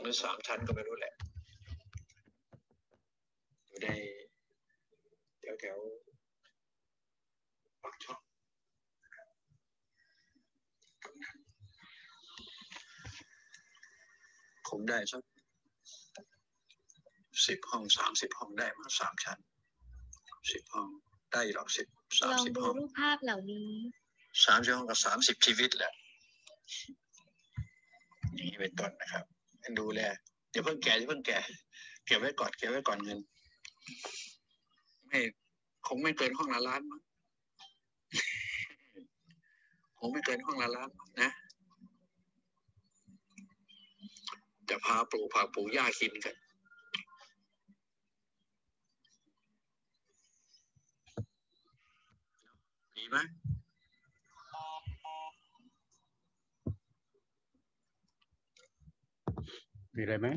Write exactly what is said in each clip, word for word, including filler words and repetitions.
หรือสามชั้นก็ไม่รู้แหละอยู่ในแถวแถวปากช่องคงได้สักสิบห้องสามสิบห้องได้มาสามชั้นสิบห้องได้หรอกสิบสามสิบห้องลองดูรูปภาพเหล่านี้สามสิบห้องกับสามสิบชีวิตแหละอย่างนี้เป็นต้นนะครับดูแลเดี๋ยวเพิ่งแก่เดี๋ยวเพิ่งแก่เก็บไว้ก่อนเก็บไว้ก่อนเงินไม่คงไม่เกินห้องละล้านมั้งคงไม่เกินห้องละล้านนะจะพาปลูกผักปลูกหญ้ากินกันดีไหมมีอะไรไหม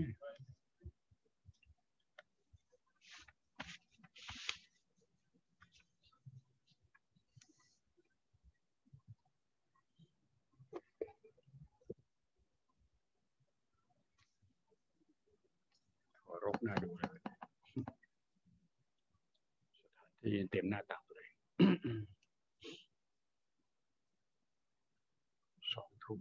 รกน่าดูเลยสถานที่เต็มหน้าต่างเลยสองทุ่ม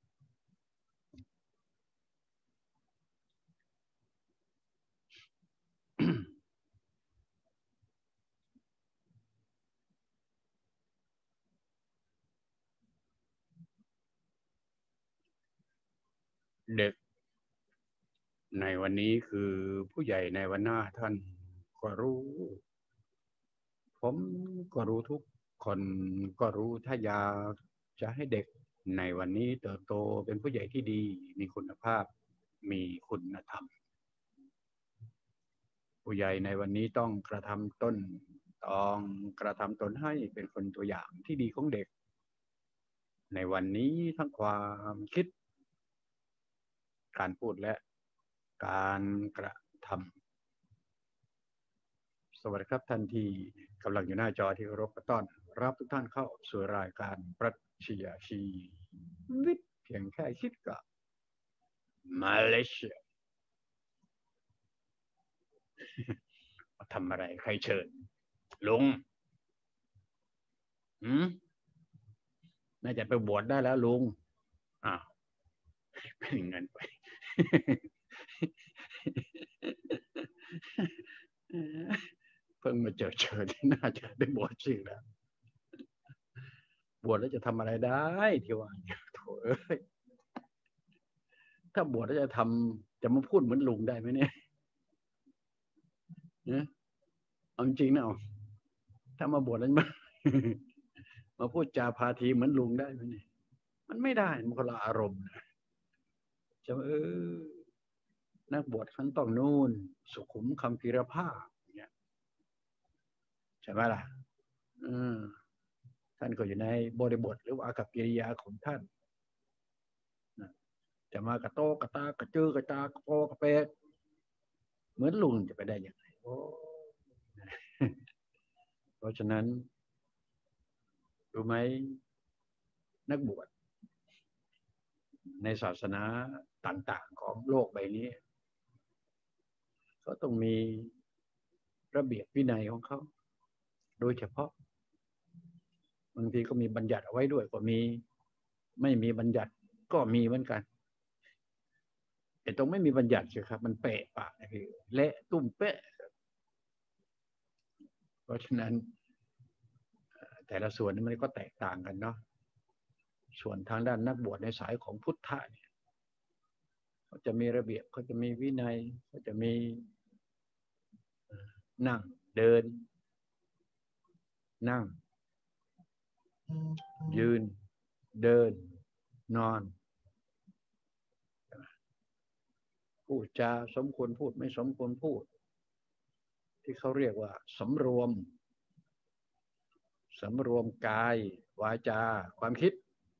เด็กในวันนี้คือผู้ใหญ่ในวันหน้าท่านก็รู้ผมก็รู้ทุกคนก็รู้ถ้าอยากจะให้เด็กในวันนี้เติบโตเป็นผู้ใหญ่ที่ดีมีคุณภาพมีคุณธรรมผู้ใหญ่ในวันนี้ต้องกระทำตนต้องกระทำตนให้เป็นคนตัวอย่างที่ดีของเด็กในวันนี้ทั้งความคิดการพูดและการกระทำสวัสดีครับท่านที่กำลังอยู่หน้าจอที่เคารพต้อนรับทุกท่านเข้าสู่รายการปรัชญาชีวิตเพียงแค่คิดกับมาเลเซียมาทำอะไรใครเชิญลุงหืมน่าจะไปบวชได้แล้วลุงอ้าวเป็นเงินไปเพิ่งมาเจอเจอที่น่าจะได้บวชจริงแล้วบวชแล้วจะทำอะไรได้ที่ว่าโถ่เอ้ยถ้าบวชแล้วจะทำจะมาพูดเหมือนลุงได้ไหมเนี่ยเนี่ยเอาจริงนะเอาถ้ามาบวชแล้วมามาพูดจาพาทีเหมือนลุงได้ไหมเนี่ยมันไม่ได้มันคนละอารมณ์นะจะเออนักบวชขั้นต้องนู่นสุขุมคำพีรภาพเนี่ยใช่ไหมล่ะอืมท่านก็อยู่ในบริบทหรือว่าอากัปกิริยาของท่านจะมากระโตกระตากระจือกระจากระโปกระเปกเหมือนลุงจะไปได้ยังไงโอ้เพราะฉะนั้นรู้ไหมนักบวชในศาสนาต่างๆของโลกใบนี้ก็ต้องมีระเบียบวินัยของเขาโดยเฉพาะบางทีก็มีบัญญัติเอาไว้ด้วยก็มีไม่มีบัญญัติก็มีเหมือนกันแต่ตรงไม่มีบัญญัติใช่ครับมันเปะปะคือเละตุ้มเป๊ะเพราะฉะนั้นแต่ละส่วนมันก็แตกต่างกันเนาะส่วนทางด้านนักบวชในสายของพุทธะเนี่ยเขาจะมีระเบียบเขาจะมีวินัยเขาจะมีนั่งเดินนั่งยืนเดินนอนพูดจาสมควรพูดไม่สมควรพูดที่เขาเรียกว่าสำรวมสำรวมกายวาจาความคิด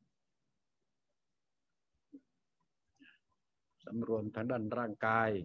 สำรวมทางด้านร่างกาย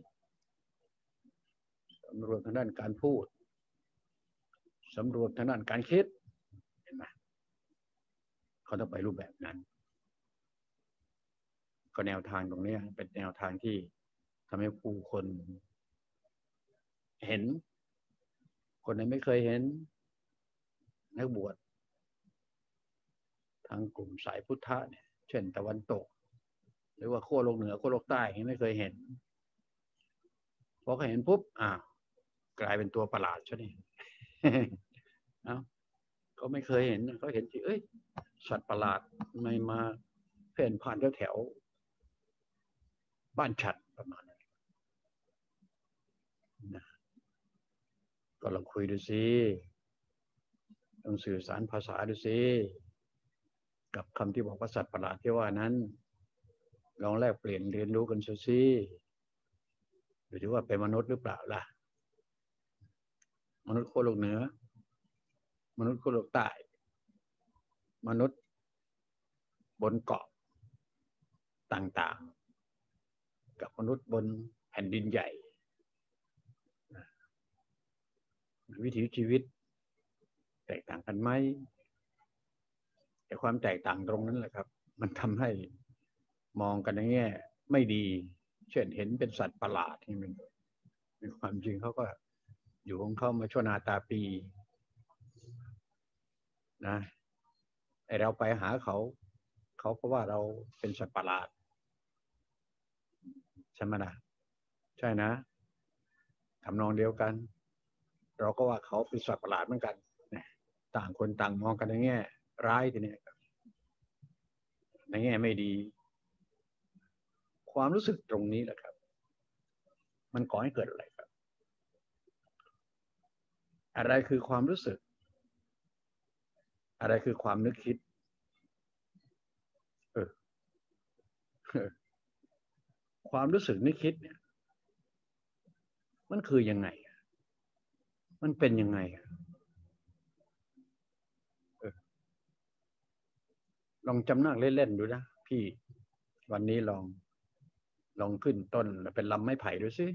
สำรวมทางด้านการพูดสำรวมทางด้านการคิดเห็นไหมเขาต้องไปรูปแบบนั้นก็แนวทางตรงนี้เป็นแนวทางที่ำให้ผู้คนเห็นคนไหนไม่เคยเห็นนักบวชทางกลุ่มสายพุทธะเนี่ยเช่นตะวันตกหรือว่าขั้วโลกเหนือขั้วโลกใต้ยังไม่เคยเห็นพอเขาเห็นปุ๊บอ้าวกลายเป็นตัวประหลาดใช่ไหม เอ้าเขาไม่เคยเห็นเขาเห็นที่เอ้ยสัตว์ประหลาดไม่มาเพ่นผ่านแถวบ้านฉัดประมาณนั้นนะก็ลองคุยดูสิลองสื่อสารภาษาดูสิกับคำที่บอกว่าสัตว์ประหลาดที่ว่านั้นลองแลกเปลี่ยนเรียนรู้กันสิดูสิว่าเป็นมนุษย์หรือเปล่าล่ะมนุษย์ขั้วโลกเหนือมนุษย์ขั้วโลกใต้มนุษย์บนเกาะต่างๆกับมนุษย์บนแผ่นดินใหญ่วิถีชีวิตแตกต่างกันไหมแต่ความแตกต่างตรงนั้นแหละครับมันทำให้มองกันในแง่ไม่ดีเช่นเห็นเป็นสัตว์ประหลาดที่มันในความจริงเขาก็อยู่ของเขามาชั่วนาตาปีนะไอเราไปหาเขาเขาก็ว่าเราเป็นสัตว์ประหลาดใช่ไหมนะใช่นะทำนองเดียวกันเราก็ว่าเขาเป็นสัตว์ประหลาดเหมือนกันต่างคนต่างมองกันในแง่ร้ายทีนี้ในแง่ไม่ดีความรู้สึกตรงนี้แหละครับมันก่อให้เกิดอะไรครับอะไรคือความรู้สึกอะไรคือความนึกคิดเออความรู้สึกนึกคิดเนี่ยมันคือยังไงมันเป็นยังไงเออลองจำแนกเล่นๆดูนะพี่วันนี้ลองลองขึ้นต้นเป็นลำไม้ไผ่ดูสิ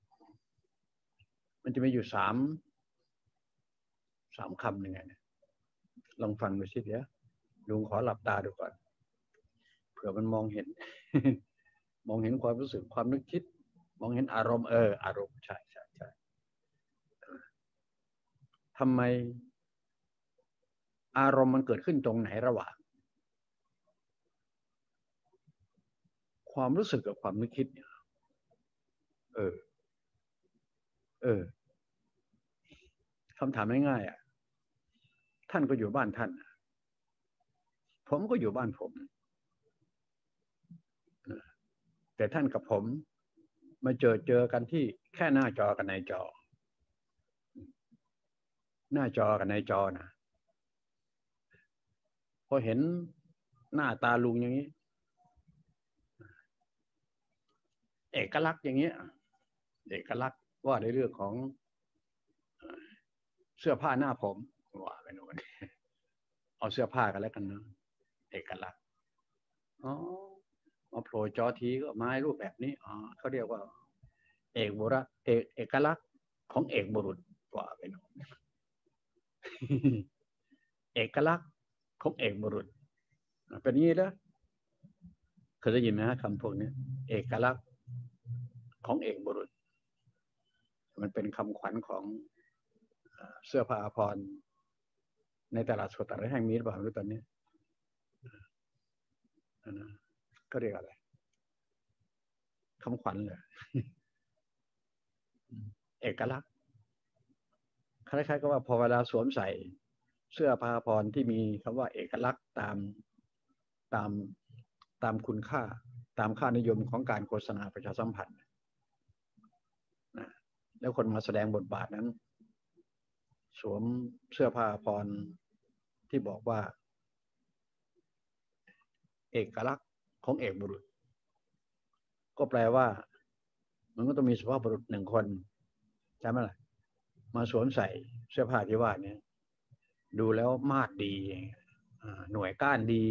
มันจะมีอยู่สามสามคำยังไงเนี่ยลองฟังดูสิเดี๋ยวลุงขอหลับตาดูก่อนเผื่อมันมองเห็น มองเห็นความรู้สึกความนึกคิดมองเห็นอารมณ์เอออารมณ์ใช่ใช่ใช่ทำไมอารมณ์มันเกิดขึ้นตรงไหนระหว่างความรู้สึกกับความนึกคิดเนี่ยเออเออคำถามง่ายๆอ่ะท่านก็อยู่บ้านท่านผมก็อยู่บ้านผมแต่ท่านกับผมมาเจอเจอกันที่แค่หน้าจอกับในจอหน้าจอกับในจอนะพอเห็นหน้าตาลุงอย่างนี้เอกลักษณ์อย่างเงี้ยเอกลักษณ์ว่าในเรื่องของเสื้อผ้าหน้าผมว่าไปโน่นเอาเสื้อผ้ากันแล้วกันนะเอกลักษณ์อ๋อมาโผล่จอทีก็มารูปแบบนี้อ๋อเขาเรียกว่าเอกบุรุษเอกเอกลักษณ์ของเอกบุรุษว่าไปโน่นเอกลักษณ์ของเอกบุรุษเป็นงี้แล้วเคยได้ยินไหมฮะคำพวกนี้เอกลักษณ์ของเอกบุรุษมันเป็นคำขวัญของเสื้อผ้าอาภรณ์ในตลาดสดอะไรแห่งนี้หรือเปล่าหรือตอนนี้นะก็เรียกอะไรคำขวัญเลยเอกลักษณ์คล้ายๆกับว่าพอเวลาสวมใส่เสื้อผ้าอาภรณ์ที่มีคำว่าเอกลักษณ์ตามตามตามคุณค่าตามค่านิยมของการโฆษณาประชาสัมพันธ์นะแล้วคนมาแสดงบทบาทนั้นสวมเสื้อผ้าอาภรณ์ที่บอกว่าเอกลักษณ์ของเอกบุรุษก็แปลว่ามันก็ต้องมีสุภาพบุรุษหนึ่งคนใช่ไหมล่ะมาสวมใส่เสื้อผ้าที่ว่านี้ดูแล้วมาดดีหน่วยก้านดี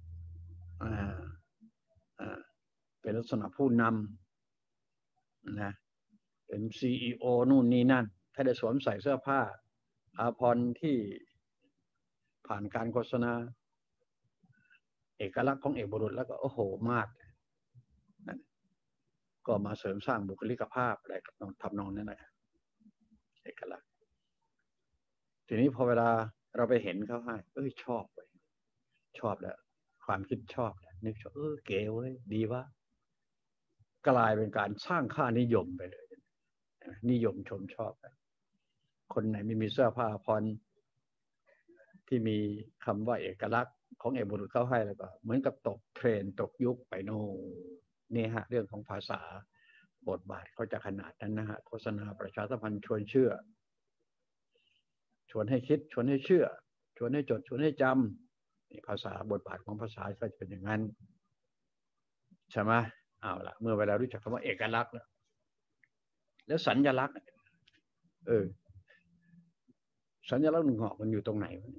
เป็นลักษณะผู้นำนะเป็น ซี อี โอ นู่นนี่นั่นถ้าได้สวมใส่เสื้อผ้าอาภรณ์ที่ผ่านการโฆษณาเอกลักษณ์ของเอกบุรุษแล้วก็โอ้โหมาดก็มาเสริมสร้างบุคลิกภาพอะไรกับน้องทำนองนั้นนะเอกลักษณ์ทีนี้พอเวลาเราไปเห็นเขาให้เอ้ยชอบเลยชอบแล้วความคิดชอบแล้วนึกชอบเออเก๋เว้ยดีวะกลายเป็นการสร้างค่านิยมไปเลยนิยมชมชอบคนไหนไม่มีเสื้อผ้าพรที่มีคำว่าเอกลักษณ์ของเอกบุรุษเขาให้แล้วก็เหมือนกับตกเทรนตกยุคไปโน่นี่ฮะเรื่องของภาษาบทบาทเขาจะขนาดนั้นนะฮะโฆษณาประชาสัมพันธ์ชวนเชื่อชวนให้คิดชวนให้เชื่อชวนให้จดชวนให้จำนี่ภาษาบทบาทของภาษาก็จะเป็นอย่างนั้นใช่ไหมเอาล่ะเมื่อเวลารู้จักคำว่าเอกลักษณ์แล้วแล้วสัญลักษณ์เออสัญลักษณ์หนึ่งหอกมันอยู่ตรงไหนวะ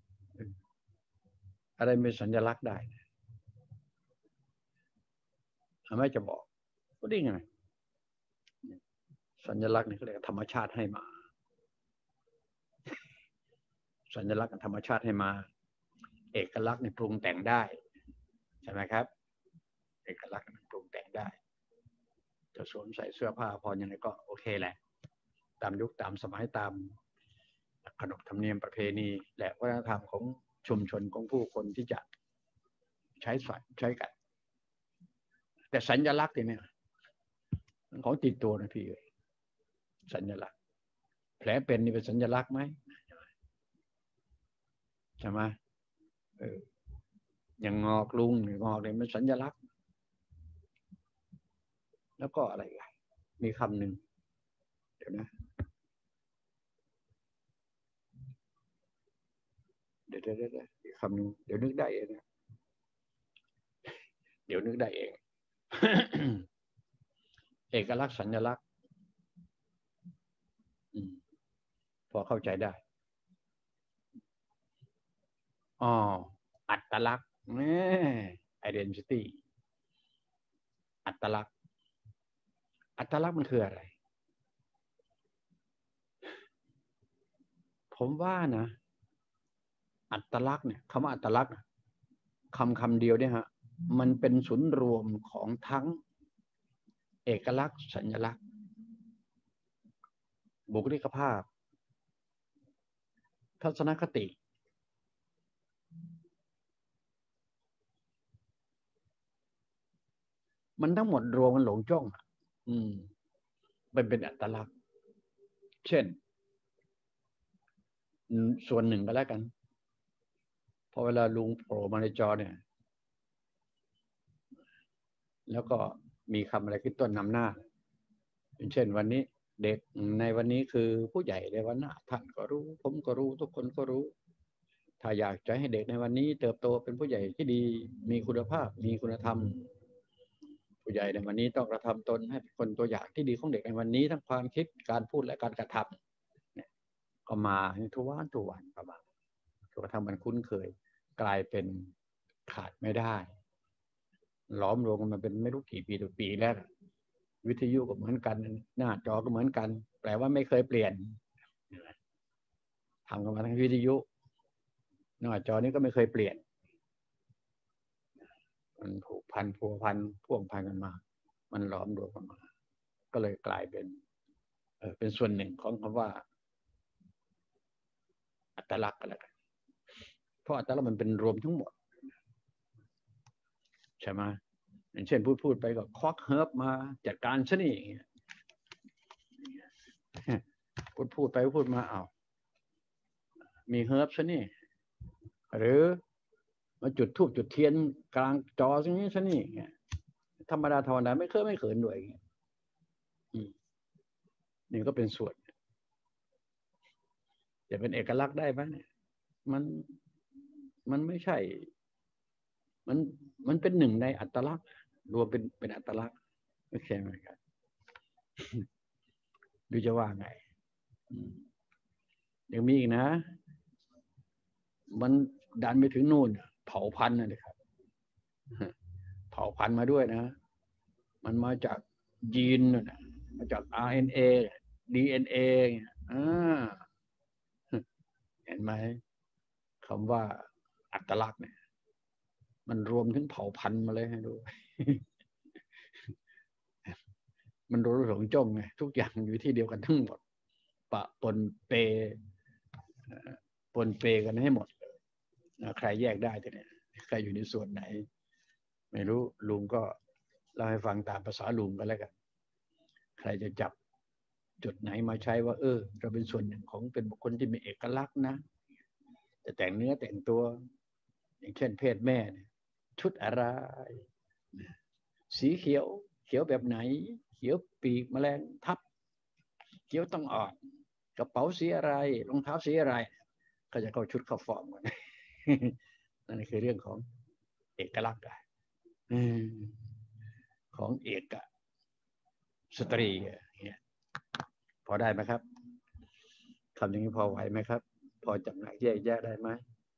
อะไรเป็นสัญลักษณ์ได้ทำไมจะบอกก็ได้ไงสัญลักษณ์นี่เขาเรียกธรรมชาติให้มาสัญลักษณ์ธรรมชาติให้มาเอกลักษณ์นี่ปรุงแต่งได้ใช่ไหมครับเอกลักษณ์ปรุงแต่งได้จะสวมใส่เสื้อผ้าพออย่างไรก็โอเคแหละตามยุคตามสมัยตามขนบธรรมเนียมประเพณีและวัฒนธรรมของชุมชนของผู้คนที่จะใช้สอยใช้กันแต่สัญลักษณ์เนี่ยของติดตัวนะพี่สัญลักษณ์แผลเป็นนี่เป็นสัญลักษณ์ไหมใช่ไหมเอออย่างงอกลุงงอกเนี่ยมันสัญลักษณ์แล้วก็อะไรกันมีคำหนึ่งเดี๋ยวนะเดี๋ยวเดี๋ยวเดี๋ยวอีกคำหนึ่งเดี๋ยวนึกได้เองนะเดี๋ยวนึกได้เอง เอกลักษณ์สัญลักษณ์พอเข้าใจได้อ๋ออัตลักษณ์นี่ identity อัตลักษณ์อัตลักษณ์มันคืออะไรผมว่านะอัตลักษณ์เนี่ยคำว่าอัตลักษณ์คำคำเดียวเนี่ยฮะมันเป็นศูนย์รวมของทั้งเอกลักษณ์สัญลักษณ์บุคลิกภาพทัศนคติมันทั้งหมดรวมกันหลงจ้องอืมเป็นเป็นอัตลักษณ์เช่นส่วนหนึ่งก็แล้วกันพอเวลาลุงโผล่มาในจอเนี่ยแล้วก็มีคำอะไรขึ้นต้นนำหน้าเช่นวันนี้เด็กในวันนี้คือผู้ใหญ่ในวันหน้าท่านก็รู้ผมก็รู้ทุกคนก็รู้ถ้าอยากจะให้เด็กในวันนี้เติบโตเป็นผู้ใหญ่ที่ดีมีคุณภาพมีคุณธรรมผู้ใหญ่ในวันนี้ต้องกระทำตนให้เป็นคนตัวอย่างที่ดีของเด็กในวันนี้ทั้งความคิดการพูดและการกระทำเนี่ยก็มาทุกวันทุกวันประมาณจนกระทั่งมันคุ้นเคยกลายเป็นขาดไม่ได้ล้อมรวมกันมาเป็นไม่รู้กี่ปีต่อปีแล้ววิทยุก็เหมือนกันหน้าจอก็เหมือนกันแปลว่าไม่เคยเปลี่ยนทำกันมาทั้งวิทยุหน้าจอนี้ก็ไม่เคยเปลี่ยนมันผูกพันพัวพันพ่วงพันกันมามันล้อมรวมกันมาก็เลยกลายเป็นเออเป็นส่วนหนึ่งของคำว่าอัตลักษณ์กันแล้วกันเพราะอัตลักษณ์มันเป็นรวมทั้งหมดใช่ไหมอย่างเช่นพูดพูดไปก็ควักเฮิร์บมาจัดการซะนี่พูดพูดไปพูดมาเอามีเฮิร์บซะนี่หรือมาจุดธูปจุดเทียนกลางจอซะนี่ซะนี่ธรรมดาธรรมดาไม่เคยไม่เขินด้วยนี่ก็เป็นส่วนจะเป็นเอกลักษณ์ได้ไหมมันมันไม่ใช่มันมันเป็นหนึ่งในอัตลักษณ์รวมเป็นเป็นอัตลักษณ์ไม่ใช่ไหมครับดูจะว่าไงยังมีอีกนะมันดันไปถึงนู่นเผ่าพันธุ์นะครับเผ่าพันธุ์มาด้วยนะมันมาจากยีนนะมาจาก อาร์ เอ็น เอ ดี เอ็น เอ อ่าเห็นไหมคำว่าอัตลักษณ์เนี่ยมันรวมถึงเผ่าพันธุ์มาเลยให้ดูมันรู้หลงจงไงทุกอย่างอยู่ที่เดียวกันทั้งหมดปะปนเปปนเปกันให้หมดเลยใครแยกได้ทีนี้ใครอยู่ในส่วนไหนไม่รู้ลุงก็เล่าให้ฟังตามภาษาลุงกันแล้วกันใครจะจับจุดไหนมาใช้ว่าเออเราเป็นส่วนหนึ่งของเป็นบุคคลที่มีเอกลักษณ์นะจะแต่งเนื้อแต่งตัวอย่างเช่นเพศแม่ชุดอะไรสีเขียวเขียวแบบไหนเขียวปีกแมลงทับเขียวต้องอ่อนกระเป๋าสีอะไรรองเท้าสีอะไรก็จะเข้าชุดเข้าฟอร์มกันนั่นคือเรื่องของเอกลักษณ์ของเอกสตรีเนี่ยพอได้ไหมครับคำอย่างนี้พอไหวไหมครับพอจำแนกแยกแยะได้ไหม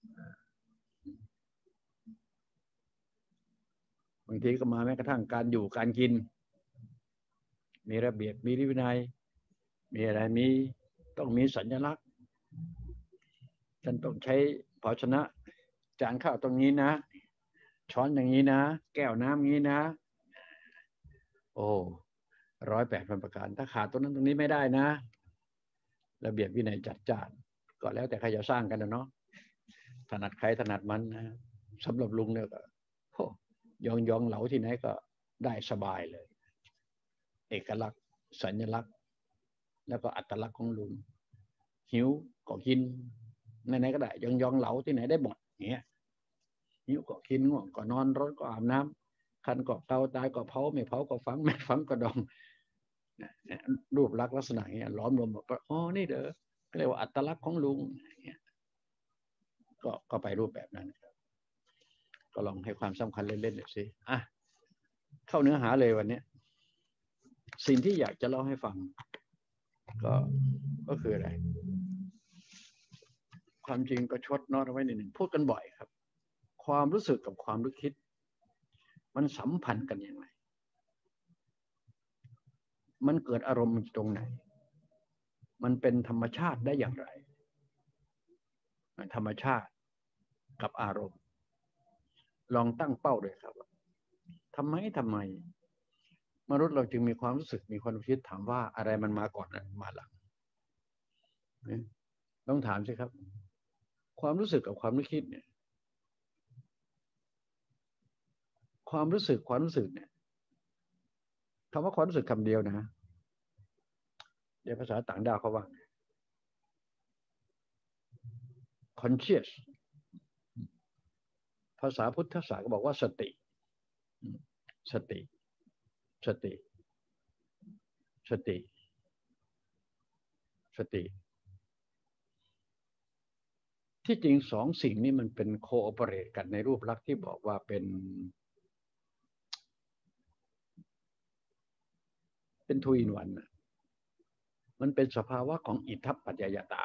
บางทีก็มาแม้กระทั่งการอยู่การกินมีระเบียบมีวินัยมีอะไรมีต้องมีสัญลักษณ์ฉันต้องใช้ภาชนะจานข้าวตรงนี้นะช้อนอย่างนี้นะแก้วน้ำอย่างนี้นะโอ้ร้อยแปดพันประการถ้าขาดตรงนั้นตรงนี้ไม่ได้นะระเบียบวินัยจัดจ้านก็แล้วแต่ใครจะสร้างกันนะเนาะถนัดใครถนัดมันนะสำหรับลุงเนี่ยก็ยองยองเหลาที่ไหนก็ได้สบายเลยเอกลักษณ์สัญลักษณ์แล้วก็อัตลักษณ์ของลุงหิวก็กินไหนๆก็ได้ยองยองเหลาที่ไหนได้หมดเงี้ยหิวก็กินง่วงก็นอนร้อนก็อาบน้ำคันก็เกาตายก็เผาไม่เผาก็ฝังไม่ฝังก็ดองรูปลักษณ์ลักษณะเงี้ยล้อมรวมบอกว่าอ๋อนี่เด้อเรียกว่าอัตลักษณ์ของลุงเงี้ยก็ก็ไปรูปแบบนั้นครับก็ลองให้ความสำคัญเล่นๆหน่อยสิอ่ะเข้าเนื้อหาเลยวันนี้สิ่งที่อยากจะเล่าให้ฟังก็ก็คืออะไรความจริงก็ชดน้อยเอาไว้นิดหนึ่งพูดกันบ่อยครับความรู้สึกกับความรู้คิดมันสัมพันธ์กันยังไงมันเกิดอารมณ์ตรงไหนมันเป็นธรรมชาติได้อย่างไรธรรมชาติกับอารมณ์ลองตั้งเป้าด้วยครับทำไมทำไมมนุษย์เราจึงมีความรู้สึกมีความคิดถามว่าอะไรมันมาก่อนมาหลังต้องถามสิครับความรู้สึกกับความนึกคิดเนี่ยความรู้สึกความรู้สึกเนี่ยคำว่าความรู้สึกคำเดียวนะเดี๋ยวภาษาต่างดาวเขาว่า conscious ภาษาพุทธศาสนาก็บอกว่าสติสติสติสติสติที่จริงสองสิ่งนี้มันเป็นโคออเปเรตกันในรูปลักษณ์ที่บอกว่าเป็นเป็นทูอินวันมันเป็นสภาวะของอิทธัปปัจจยตา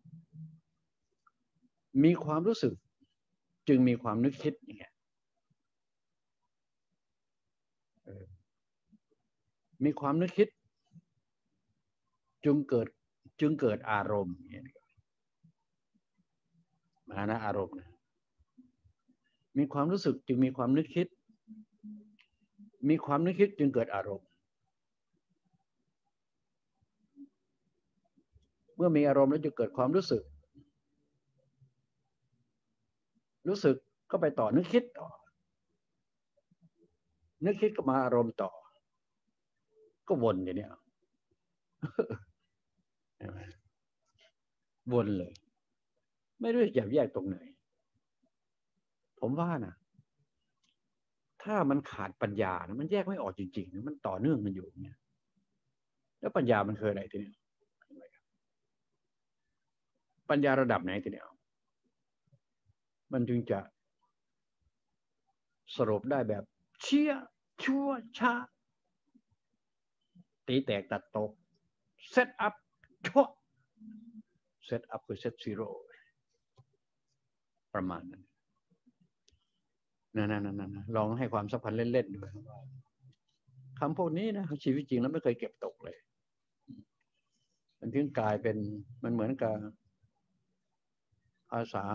มีความรู้สึกจึงมีความนึกคิดอย่างเงี้ยมีความนึกคิดจึงเกิดจึงเกิดอารมณ์มานะอารมณ์มีความรู้สึกจึงมีความนึกคิดมีความนึกคิดจึงเกิดอารมณ์เมื่อมีอารมณ์แล้วจะเกิดความรู้สึกรู้สึกก็ไปต่อนึกคิดต่อนึกคิดก็มาอารมณ์ต่อก็วนอย่างนี้วนเลยไม่รู้จะแยกตรงไหนผมว่านะถ้ามันขาดปัญญานะมันแยกไม่ออกจริงๆมันต่อเนื่องมันอยู่เนี่ยแล้วปัญญามันคืออะไรทีนี้ปัญญาระดับไหนทีนี้มันจึงจะสรุปได้แบบเชี่ยชั่วช้าตีแตกตัดตกเซตอัพชั่วเซตอัพคือเซตซีโร่ประมาณนั้นนั่นๆๆลองให้ความสัมพันธ์เล่นๆดูคำพวกนี้นะชีวิตจริงแล้วไม่เคยเก็บตกเลยมันถึงกลายเป็นมันเหมือนกับภาษา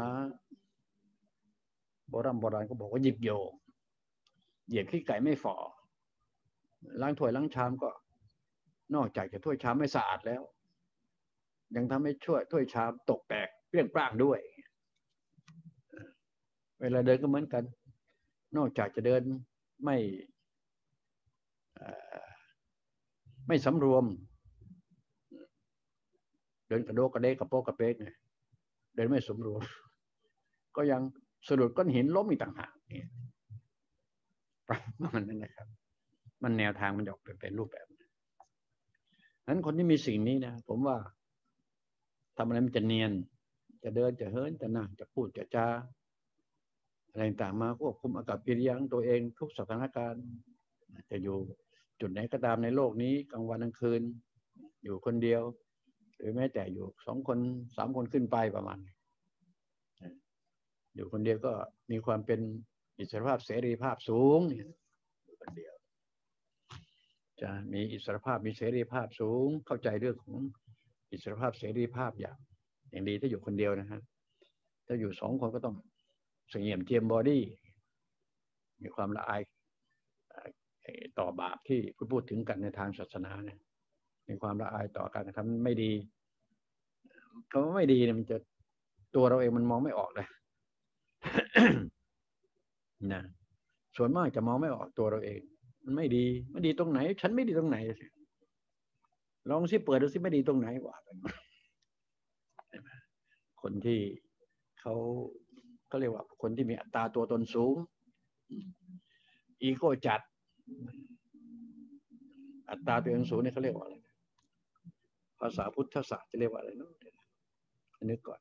โบราณโบราณก็บอกว่าหยิบโยงเหยียบขี้ไก่ไม่ฝ่อล้างถ้วยล้างชามก็นอกจากจะถ้วยชามไม่สะอาดแล้ว ยังทำให้ช่วยถ้วยชามตกแตกเปรี้ยงปร้างด้วยเวลาเดินก็เหมือนกันนอกจากจะเดินไม่ไม่สำรวมเดินกระโดกกระเดกกระโปกกระเป๊กเนี่ยเดินไม่สมรวมก็ยังสะดุดก้อนหินล้มอีกต่างหากเนี่ยประมาณนั้นนะครับมันแนวทางมันออกเป็นรูปแบบนั้นคนที่มีสิ่งนี้นะผมว่าทำอะไรมันจะเนียนจะเดินจะเหินจะนั่งจะพูดจะจาอะไรต่างมาควบคุมอากับกิริยาของตัวเองทุกสถานการณ์จะอยู่จุดไหนก็ตามในโลกนี้กลางวันกลางคืนอยู่คนเดียวหรือแม้แต่อยู่สองคนสามคนขึ้นไปประมาณอยู่คนเดียวก็มีความเป็นอิสรภาพเสรีภาพสูงอยู่คนเดียวจะมีอิสรภาพมีเสรีภาพสูงเข้าใจเรื่องของอิสรภาพเสรีภาพอย่างอย่างดีถ้าอยู่คนเดียวนะฮะถ้าอยู่สองคนก็ต้องเสงี่ยมเจียมบอดี้มีความละอายต่อบาปที่พูดถึงกันในทางศาสนาเนี่ยมีความละอายต่อการกระทำไม่ดีคำว่าไม่ดีเนี่ยมันจะตัวเราเองมันมองไม่ออกเลย นะส่วนมากจะมองไม่ออกตัวเราเองมันไม่ดีไม่ดีตรงไหนฉันไม่ดีตรงไหนลองสิเปิดดูสิไม่ดีตรงไหนว่าไปคนที่เขาเขาเรียกว่าคนที่มีอัตราตัวตนสูงอีโก้จัดอัตราตัวเองสูงเนี่ยเขาเรียกว่าอะไรภาษาพุทธศาสตร์จะเรียกว่าอะไรเนาะนึกก่อน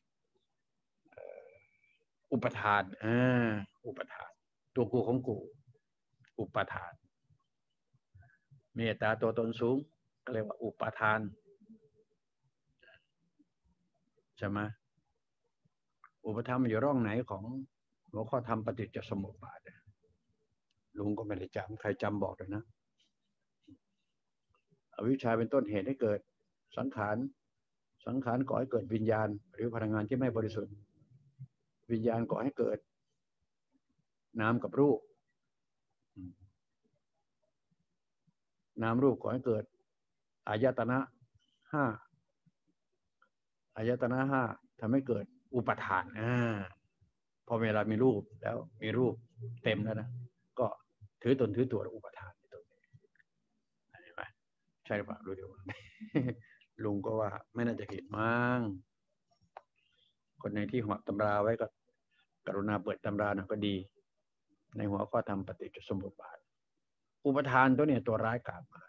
อุปทานอ่าอุปทานตัวกูของกูอุปทานมีอัตราตัวตนสูงก็เรียกว่าอุปทานใช่ไหมอุปทานมันอยู่ร่องไหนของหัวข้อธรรมปฏิจจสมุปบาทลุงก็ไม่ได้จำใครจำบอกเลยนะอวิชชาเป็นต้นเหตุให้เกิดสังขารสังขารก่อให้เกิดวิญญาณหรือพลังงานที่ไม่บริสุทธิ์วิญญาณก่อให้เกิดนามกับรูปนามรูปก่อให้เกิดอายตนะห้าอายตนะห้าทำให้เกิดอุปทานอ่าพอเวลามีรูปแล้วมีรูปเต็มแล้วนะก็ถือตนถือตัวอุปทานตรงนี้เห็นไหมใช่หรือเปล่ารู้เดี๋ยวลุงก็ว่าไม่น่าจะผิดมั้งคนในที่หัวตำราไว้ก็กรุณาเปิดตำราหน่อยก็ดีในหัวข้อธรรมปฏิจจสมุปบาทอุปทานตัวเนี่ยตัวร้ายกาจมา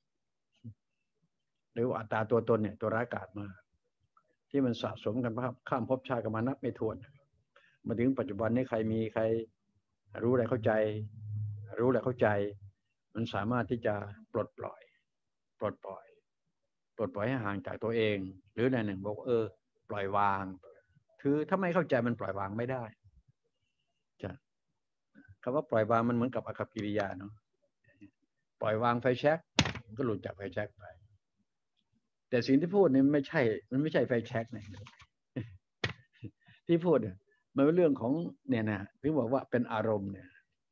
หรืออัตตาตัวตนเนี่ยตัวร้ายกาจมาที่มันสะสมกันข้ามภพชาติกันมานับไม่ถ้วนมาถึงปัจจุบันนี้ใครมีใครรู้อะไรเข้าใจรู้อะไรเข้าใจมันสามารถที่จะปลดปล่อยปลดปล่อยปลดปล่อยให้ห่างจากตัวเองหรือในหนึ่งบอกเออปล่อยวางคือถ้าไม่เข้าใจมันปล่อยวางไม่ได้จะคำว่าปล่อยวางมันเหมือนกับอากัปกิริยาเนาะปล่อยวางไฟแช็กก็หลุดจากไฟแช็กไปแต่สิ่งที่พูดเนี่ยไม่ใช่มันไม่ใช่ไฟแช็กนะที่พูดเนี่ยมันเป็นเรื่องของเนี่ยนะถึงบอกว่าเป็นอารมณ์เนี่ย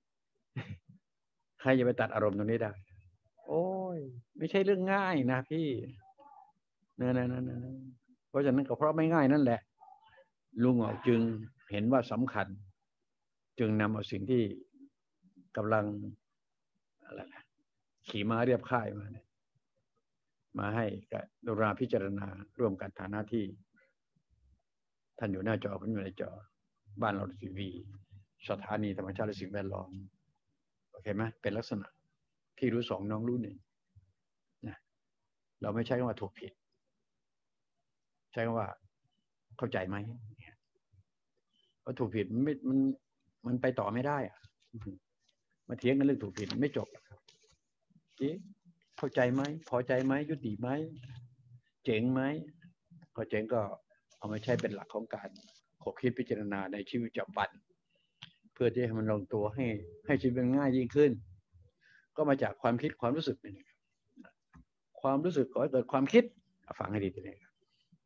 ใครจะไปตัดอารมณ์ตรงนี้ได้โอ้ยไม่ใช่เรื่องง่ายนะพี่นั่นนั่นนั่นเพราะฉะนั้นก็เพราะไม่ง่ายนั่นแหละลุงจึงเห็นว่าสำคัญจึงนำเอาสิ่งที่กำลังอะไรนะขี่ม้าเรียบค่ายมาเนี่ยมาให้กับดาราพิจารณาร่วมกันฐานะที่ท่านอยู่หน้าจอผมอยู่ในจอบ้านเราทีวีสถานีธรรมชาติและสิ่งแวดล้อมโอเคไหมเป็นลักษณะที่รู้สองน้องรู้หนึ่งนะเราไม่ใช้คำว่าถูกผิดใช้คำว่าเข้าใจไหมเพราะถูกผิดมันไม่มันมันไปต่อไม่ได้อะมาเถียงกันเรื่องถูกผิดไม่จบครับเข้าใจไหมพอใจไหมยุติไหมเจ๋งไหมพอเจ๋งก็เอามาใช้เป็นหลักของการขบคิดพิจารณาในชีวิตประจำวันเพื่อที่ให้มันลงตัวให้ให้ชีวิตมันง่ายยิ่งขึ้นก็มาจากความคิดความรู้สึกนี่ความรู้สึกก่อให้เกิดความคิดฟังให้ดีทีนี้ครับ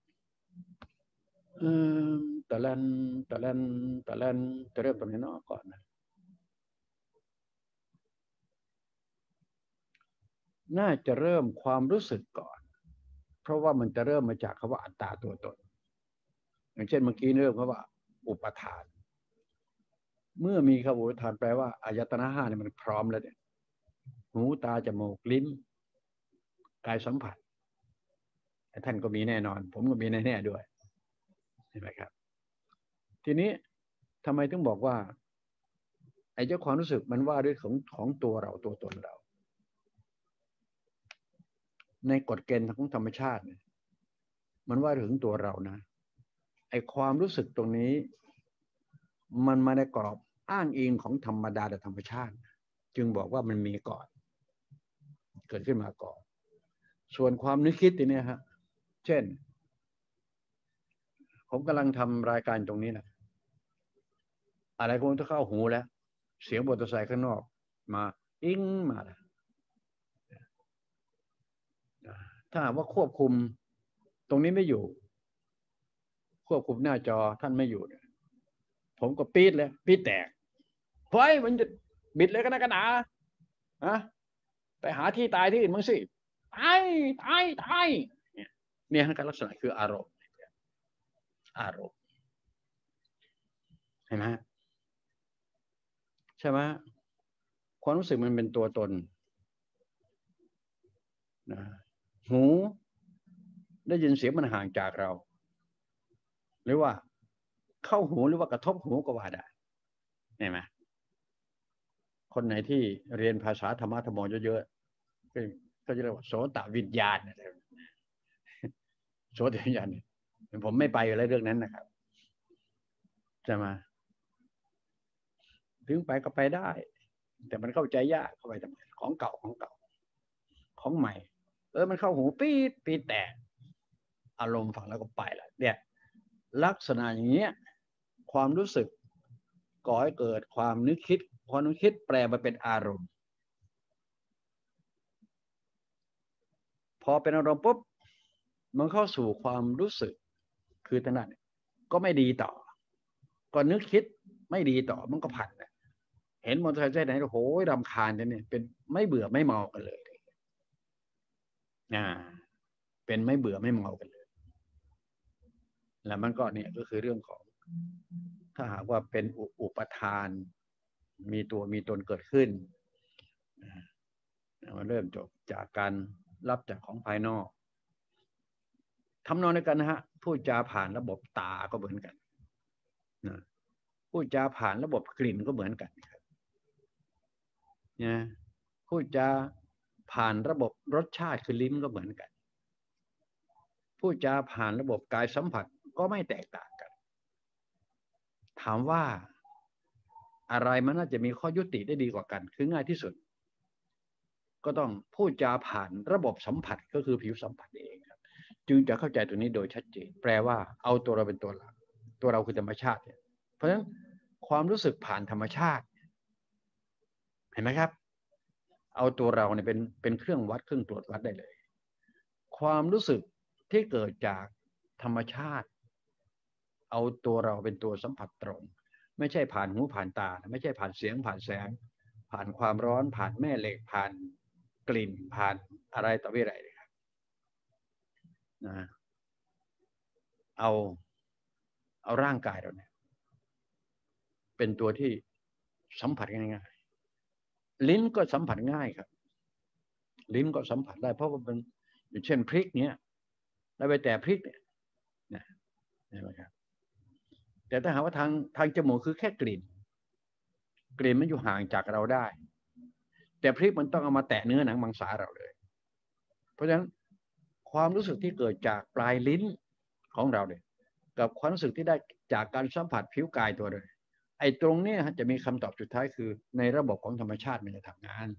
อืมแต่ละแต่ละแต่ละจะเริ่มตรงนี้นอกก่อนนะน่าจะเริ่มความรู้สึกก่อนเพราะว่ามันจะเริ่มมาจากคำว่าอัตตาตัวตนอย่างเช่นเมื่อกี้เริ่มคำว่าอุปทานเมื่อมีคำว่าอุปทานแปลว่าอายตนะห้าเนี่ยมันพร้อมแล้วเนี่ยหูตาจมูกลิ้นกายสัมผัสท่านก็มีแน่นอนผมก็มีแน่ๆด้วยเห็นไหมครับทีนี้ทำไมถึงบอกว่าไอ้เจ้าความรู้สึกมันว่าด้วยของของตัวเราตัวตนเราในกฎเกณฑ์ของธรรมชาติเนี่ยมันว่าถึงตัวเรานะไอ้ความรู้สึกตรงนี้มันมาในกรอบอ้างอิงของธรรมดาและธรรมชาติจึงบอกว่ามันมีก่อนเกิดขึ้นมาก่อนส่วนความนึกคิดตัวนี้ฮะเช่นผมกำลังทำรายการตรงนี้นะอะไรคงจะเข้าหูแล้วเสียงมอเตอร์ไซค์ข้างนอกมาอิ้งมาแล้วถ้าหากว่าควบคุมตรงนี้ไม่อยู่ควบคุมหน้าจอท่านไม่อยู่เนี่ยผมก็ปี๊ดเลยปี๊ดแตกเฮ้ยมันจะบิดเลยกันนะกันหนาฮะไปหาที่ตายที่อื่นมั้งสิตายตายตายเนี่ยเนี่ยการลักษณะคืออารมณ์อารมณ์เห็นไหมใช่ไหมความรู้สึกมันเป็นตัวตนนะหูได้ยินเสียงมันห่างจากเราหรือว่าเข้าหูหรือว่ากระทบหูก็ว่าได้เห็นไหมคนไหนที่เรียนภาษาธรรมะธรรมโมเยอะๆก็จะเรียกว่าโสตวิญญาณอะไรโสตวิญญาณผมไม่ไปอะไรเรื่องนั้นนะครับจะมาถึงไปก็ไปได้แต่มันเข้าใจยากเข้าไปทำไมของเก่าของเก่าของใหม่เออมันเข้าหูปี๊ดปี๊ดแตกอารมณ์ฟังแล้วก็ไปละเนี่ยลักษณะอย่างเงี้ยความรู้สึกก่อให้เกิดความนึกคิดความนึกคิดแปลมาเป็นอารมณ์พอเป็นอารมณ์ปุ๊บมันเข้าสู่ความรู้สึกคือถนัดก็ไม่ดีต่อก็นึกคิดไม่ดีต่อมันก็ผัดเห็นมอเตอร์ไซค์ไหนโอ้โหรำคาญกันเนี่ยเป็นไม่เบื่อไม่เมากันเลยอ่าเป็นไม่เบื่อไม่เมากันเลยแล้วมันก็เนี่ยก็คือเรื่องของถ้าหากว่าเป็นอุปทานมีตัวมีตนเกิดขึ้นมันเริ่มจบจากการรับจากของภายนอกทำนองในกันนะฮะพูดจาผ่านระบบตาก็เหมือนกันนะพูดจาผ่านระบบกลิ่นก็เหมือนกันครับนะพูดจาผ่านระบบรสชาติคือลิ้นก็เหมือนกันพูดจาผ่านระบบกายสัมผัสก็ไม่แตกต่างกันถามว่าอะไรมันน่าจะมีข้อยุติได้ดีกว่ากันคือง่ายที่สุดก็ต้องพูดจาผ่านระบบสัมผัสก็คือผิวสัมผัสเองครับจึงจะเข้าใจตัวนี้โดยชัดเจนแปลว่าเอาตัวเราเป็นตัวหลักตัวเราคือธรรมชาติเนี่ยเพราะฉะนั้นความรู้สึกผ่านธรรมชาติเห็นไหมครับเอาตัวเราเนี่ยเป็นเป็นเครื่องวัดเครื่องตรวจวัดได้เลยความรู้สึกที่เกิดจากธรรมชาติเอาตัวเราเป็นตัวสัมผัสตรงไม่ใช่ผ่านหูผ่านตาไม่ใช่ผ่านเสียงผ่านแสงผ่านความร้อนผ่านแม่เหล็กผ่านกลิ่นผ่านอะไรต่ออะไรเลยครับนะเอาเอาร่างกายเราเนี่ยเป็นตัวที่สัมผัสง่ายๆลิ้นก็สัมผัสง่ายครับลิ้นก็สัมผัสได้เพราะว่ามันอย่างเช่นพริกเนี้ยแล้วไปแต่พริกเนี่ยนะเห็นไหมครับแต่ถ้าหากว่าทางทางจมูกคือแค่กลิ่นกลิ่นมันอยู่ห่างจากเราได้แต่พริกมันต้องเอามาแตะเนื้อหนังมังสาเราเลยเพราะฉะนั้นความรู้สึกที่เกิดจากปลายลิ้นของเราเนี่ยกับความรู้สึกที่ได้จากการสัมผัสผิวกายตัวเลยไอ้ตรงนี้จะมีคำตอบสุดท้ายคือในระบบของธรรมชาติมันจะทำงาน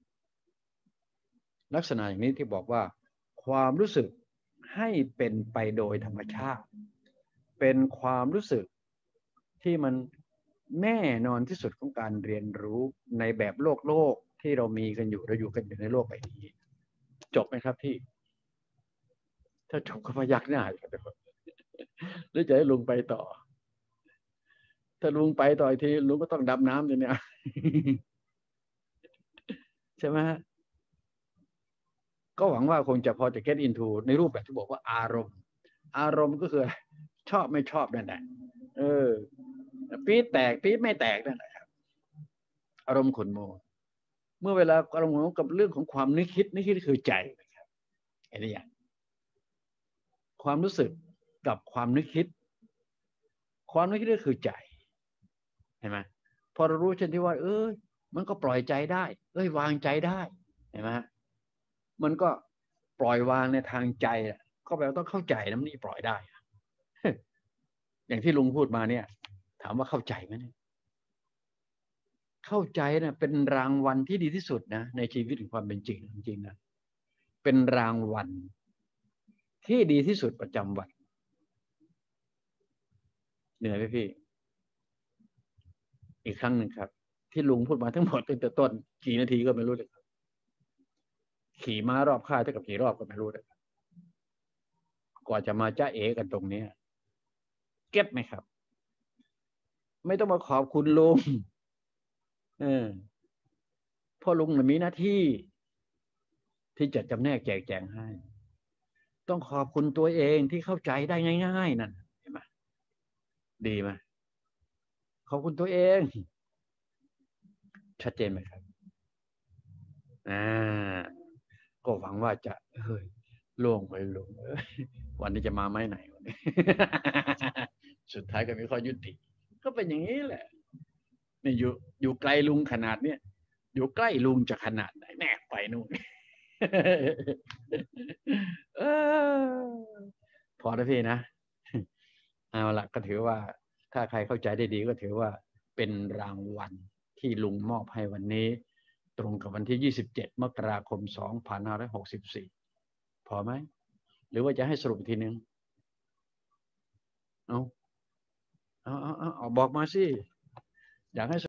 ลักษณะอย่างนี้ที่บอกว่าความรู้สึกให้เป็นไปโดยธรรมชาติเป็นความรู้สึกที่มันแน่นอนที่สุดของการเรียนรู้ในแบบโลกโลกที่เรามีกันอยู่เราอยู่กันอยู่ในโลกใบนี้จบไหมครับพี่ถ้าจบก็พยักหน้าหรือจะให้ลุงไปต่อถ้าลุงไปต่ออีกทีลุงก็ต้องดำน้ำอยู่เนี่ยใช่ไหมฮะก็หวังว่าคงจะพอจะ get into ในรูปแบบที่บอกว่าอารมณ์อารมณ์ก็คือชอบไม่ชอบนั่นแหละเออปี๊ดแตกปี๊ดไม่แตกนั่นแหละครับอารมณ์ขุ่นโมงเมื่อเวลาอารมณ์กับเรื่องของความนึกคิดนึกคิดคือใจนะครับไอ้นี่อย่างความรู้สึกกับความนึกคิดความนึกคิดก็คือใจเห็นไหมพอเรารู้เช่นที่ว่าเออมันก็ปล่อยใจได้เอ้ยวางใจได้เห็นไหมมันก็ปล่อยวางในทางใจก็แปลว่าต้องเข้าใจนะมันนี่ปล่อยได้อย่างที่ลุงพูดมาเนี่ยถามว่าเข้าใจไหมเนี่ยเข้าใจนะเป็นรางวัลที่ดีที่สุดนะในชีวิตของความเป็นจริงจริงๆนะเป็นรางวัลที่ดีที่สุดประจำวันเหนื่อยไหมพี่อีกครั้งหนึ่งครับที่ลุงพูดมาทั้งหมดตั้งแต่ต้นกี่นาทีก็ไม่รู้เลยครับขี่ม้ารอบค่ายเท่ากับกี่รอบก็ไม่รู้เลยกว่าจะมาจ้าเอกันตรงนี้เก็ตไหมครับไม่ต้องมาขอบคุณลุงเออพ่อลุงมีหน้าที่ที่จะจำแนกแจกแจงให้ต้องขอบคุณตัวเองที่เข้าใจได้ง่ายๆนั่นเห็นไหมดีไหมขอบคุณตัวเองชัดเจนไหมครับอ่าก็หวังว่าจะเฮ้ยโล่งไปลงวันนี้จะมาไหมไหนวันนี้ สุดท้ายก็มีข้อยุติก็เป็นอย่างนี้แหละนี่อยู่อยู่ไกลลุงขนาดเนี้ยอยู่ใกล้ลุงจะขนาดไหนแน่ไปนู่น เออพอแล้วพี่นะเอาละก็ถือว่าถ้าใครเข้าใจได้ดีก็ถือว่าเป็นรางวัลที่ลุงมอบให้วันนี้ตรงกับวันที่ยี่สิบเจ็ดมกราคมสองพันห้าร้อยหกสิบสี่พอไหมหรือว่าจะให้สรุปทีนึงเอาเอาเอาเอาบอกมาสิอยากให้